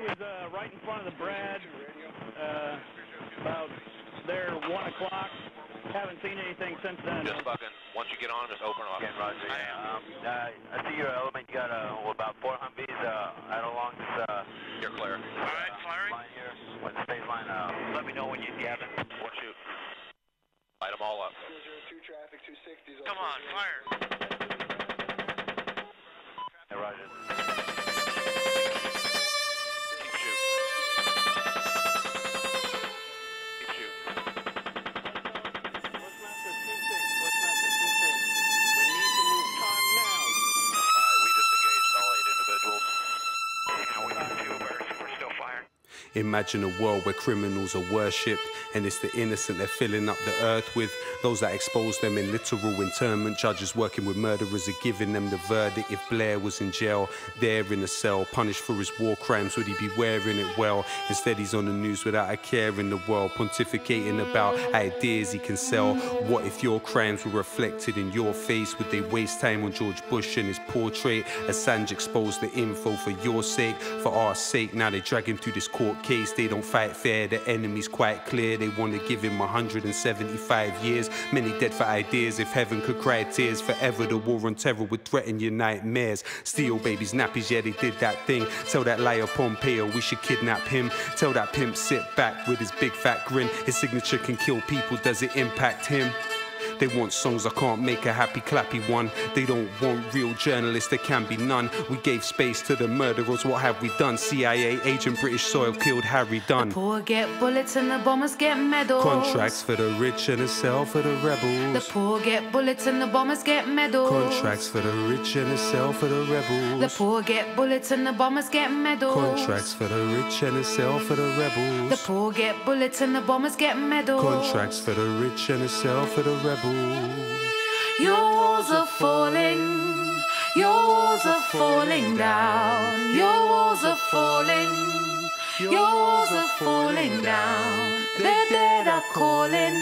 was right in front of the Brad, about there 1 o'clock. Haven't seen anything since then. Just fucking, once you get on, just open off. Okay, Roger. I see your element. You got about 4 Humvees out along this. You're clear. All right, firing. Line here. When the stage line, let me know when you have it. One shoot. Light them all up. 202 traffic, 260. Come on, fire. Hey, Roger. Keep shoot. Keep shoot. Westmaster 2-6. Westmaster 2-6. We need to move time now. We just engaged all 8 individuals. Yeah, we got 2 birds. We're still firing. Imagine a world where criminals are worshipped and it's the innocent they're filling up the earth with. Those that expose them in literal internment. Judges working with murderers are giving them the verdict. If Blair was in jail, there in a cell, punished for his war crimes, would he be wearing it well? Instead he's on the news without a care in the world, pontificating about ideas he can sell. What if your crimes were reflected in your face? Would they waste time on George Bush and his portrait? Assange exposed the info for your sake, for our sake. Now they drag him through this court case. They don't fight fair, the enemy's quite clear. They want to give him 175 years. Many dead for ideas. If heaven could cry tears forever, the war on terror would threaten your nightmares. Steal babies' nappies, yeah, they did that thing. Tell that liar Pompeo we should kidnap him. Tell that pimp sit back with his big fat grin. His signature can kill people, does it impact him? They want songs, I can't make a happy clappy one. They don't want real journalists, there can be none. We gave space to the murderers, what have we done? CIA agent, British soil killed Harry Dunn. The poor get bullets and the bombers get medals. Contracts for the rich and a sell for the rebels. The poor get bullets and the bombers get medals. Contracts for the rich and a sell for the rebels. The poor get bullets and the bombers get medals. Contracts for the rich and a sell for the rebels. The poor get bullets and the bombers get medals. Contracts for the rich and a sell for the rebels. Your walls are falling. Your walls are falling down. Your walls are falling. Your walls are falling down. The dead are calling.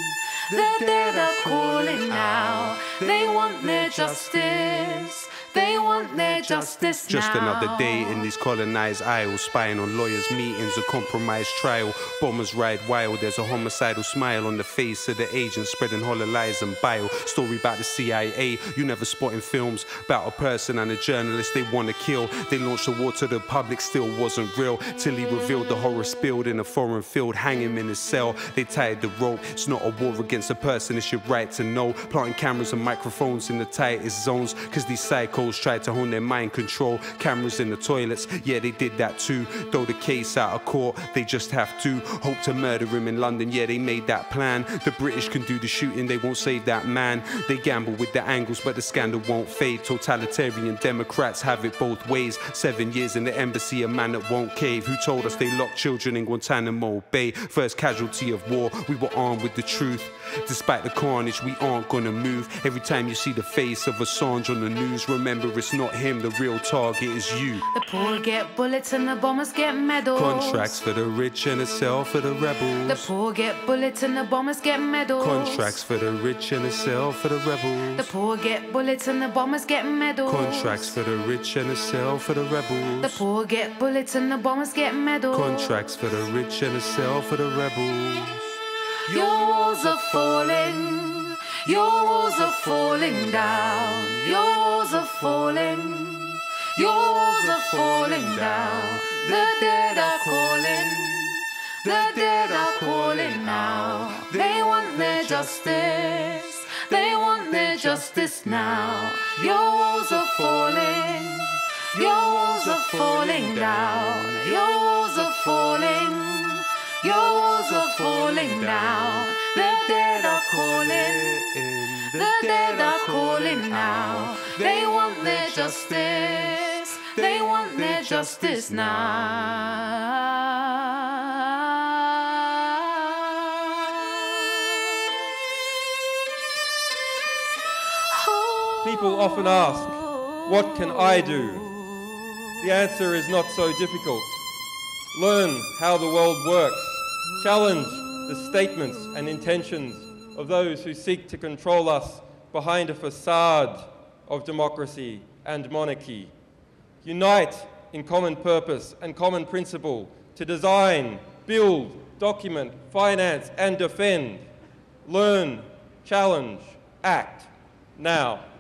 The dead are calling now. They want their justice. They want their justice now. Just another day in these colonized isles, spying on lawyers' meetings, a compromised trial. Bombers ride wild, there's a homicidal smile on the face of the agent, spreading hollow lies and bile. Story about the CIA, you never spot in films. About a person and a journalist they want to kill. They launched a war to the public, still wasn't real. Till he revealed the horror spilled in a foreign field. Hang him in his cell, they tied the rope. It's not a war against a person, it's your right to know. Planting cameras and microphones in the tightest zones, cause these psychos tried to hone their mind control. Cameras in the toilets, yeah, they did that too. Throw the case out of court, they just have to. Hope to murder him in London, yeah, they made that plan. The British can do the shooting, they won't save that man. They gamble with the angles, but the scandal won't fade. Totalitarian Democrats have it both ways. 7 years in the embassy, a man that won't cave. Who told us they locked children in Guantanamo Bay? First casualty of war, we were armed with the truth. Despite the carnage, we aren't gonna move. Every time you see the face of Assange on the news, remember it's not him, the real target is you. The poor get bullets and the bombers get medals. Contracts for the rich and a sell for the rebels. The poor get bullets and the bombers get medals. Contracts for the rich and a sell for the rebels. The poor get bullets and the bombers get medals. Contracts for the rich and a sell for the rebels. The poor get bullets and the bombers get medals. Contracts for the rich and a sell for the rebels. Your walls are falling. Your walls are falling down. Your walls are falling. Your walls are falling down. The dead are calling. The dead are calling now. They want their justice. They want their justice now. Your walls are falling. Your walls are falling down. Your walls are falling. Your walls are falling down. The dead are calling. The dead are calling now. They want their justice. They want their justice now. People often ask, what can I do? The answer is not so difficult. Learn how the world works. Challenge the statements and intentions of those who seek to control us behind a facade of democracy and monarchy. Unite in common purpose and common principle to design, build, document, finance and defend. Learn, challenge, act now.